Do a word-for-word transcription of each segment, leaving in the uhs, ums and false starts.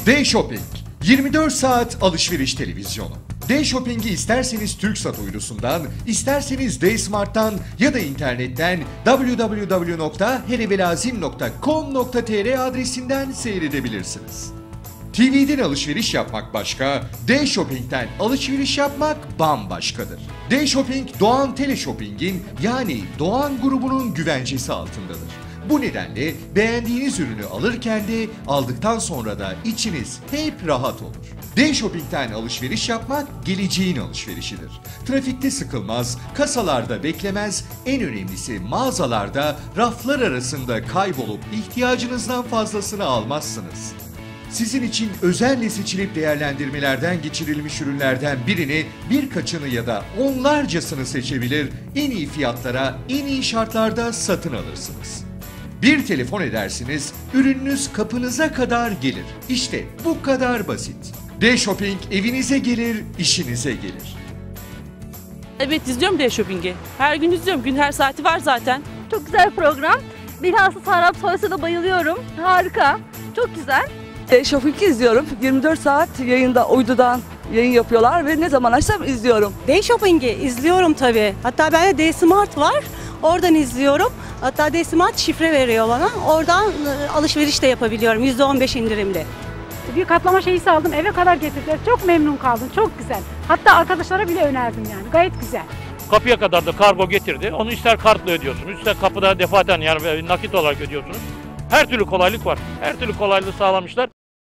D-Shopping, yirmi dört saat alışveriş televizyonu. D-Shopping'i isterseniz TürkSat uydusundan, isterseniz D-Smart'tan ya da internetten w w w nokta herevelazim nokta com nokta t r adresinden seyredebilirsiniz. T V'den alışveriş yapmak başka, D-Shopping'den alışveriş yapmak bambaşkadır. D-Shopping, Doğan Teleshopping'in yani Doğan grubunun güvencesi altındadır. Bu nedenle beğendiğiniz ürünü alırken de aldıktan sonra da içiniz hep rahat olur. D-Shopping'den alışveriş yapmak geleceğin alışverişidir. Trafikte sıkılmaz, kasalarda beklemez, en önemlisi mağazalarda raflar arasında kaybolup ihtiyacınızdan fazlasını almazsınız. Sizin için özenle seçilip değerlendirmelerden geçirilmiş ürünlerden birini, birkaçını ya da onlarcasını seçebilir, en iyi fiyatlara, en iyi şartlarda satın alırsınız. Bir telefon edersiniz, ürününüz kapınıza kadar gelir. İşte bu kadar basit. D-Shopping evinize gelir, işinize gelir. Evet, izliyorum D-Shopping'i. Her gün izliyorum. Gün her saati var zaten. Çok güzel program. Bilhassa Serap Soys'a da bayılıyorum. Harika. Çok güzel. D-Shopping'i izliyorum. yirmi dört saat yayında, uydudan yayın yapıyorlar ve ne zaman açsam izliyorum. D-Shopping'i izliyorum tabii. Hatta bende D-Smart var. Oradan izliyorum. Hatta D-Smart şifre veriyor bana. Oradan alışveriş de yapabiliyorum. yüzde on beş indirimli. Bir katlama şeysi aldım, eve kadar getirdiler. Çok memnun kaldım, çok güzel. Hatta arkadaşlara bile önerdim yani, gayet güzel. Kapıya kadar da kargo getirdi. Onu ister kartla ödüyorsunuz, ister kapıda defaten yani nakit olarak ödüyorsunuz. Her türlü kolaylık var. Her türlü kolaylığı sağlamışlar.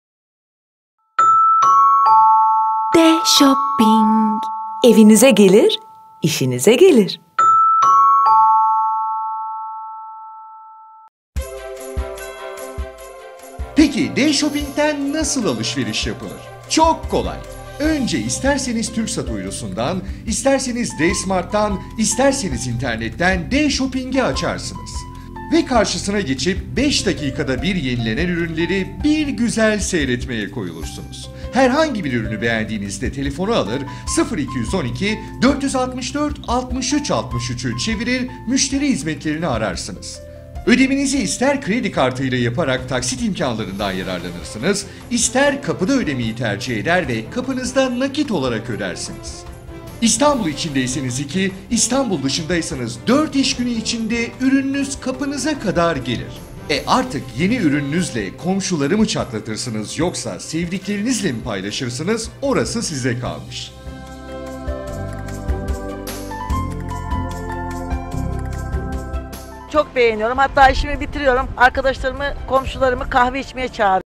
D-Shopping. Evinize gelir, işinize gelir. Peki D-Shopping'den nasıl alışveriş yapılır? Çok kolay. Önce isterseniz TürkSat uydusundan, isterseniz D-Smart'tan, isterseniz internetten D-Shopping'i açarsınız. Ve karşısına geçip beş dakikada bir yenilenen ürünleri bir güzel seyretmeye koyulursunuz. Herhangi bir ürünü beğendiğinizde telefonu alır, sıfır iki yüz on iki dört yüz altmış dört altmış üç altmış üç'ü çevirir, müşteri hizmetlerini ararsınız. Ödemenizi ister kredi kartıyla yaparak taksit imkanlarından yararlanırsınız, ister kapıda ödemeyi tercih eder ve kapınızda nakit olarak ödersiniz. İstanbul içindeyseniz iki, İstanbul dışındaysanız dört iş günü içinde ürününüz kapınıza kadar gelir. E artık yeni ürününüzle komşuları mı çatlatırsınız yoksa sevdiklerinizle mi paylaşırsınız, orası size kalmış. Çok beğeniyorum. Hatta işimi bitiriyorum. Arkadaşlarımı, komşularımı kahve içmeye çağırıyorum.